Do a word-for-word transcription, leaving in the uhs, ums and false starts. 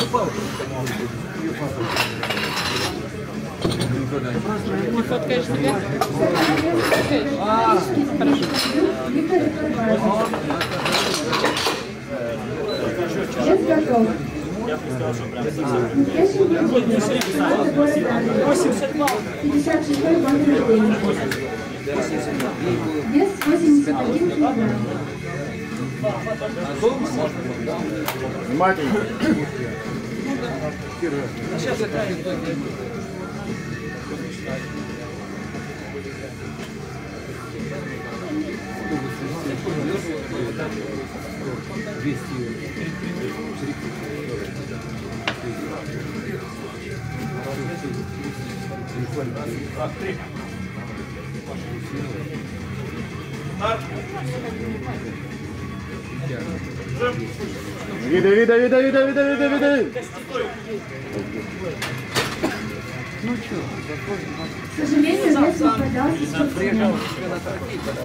Не фоткаешь себя? Хорошо. Есть готов. пятьдесят шестой год рождения. Вес восемьдесят один килограмм. Внимательно. Вида, вида, вида, вида, вида, вида, вида. К сожалению, вес попадался.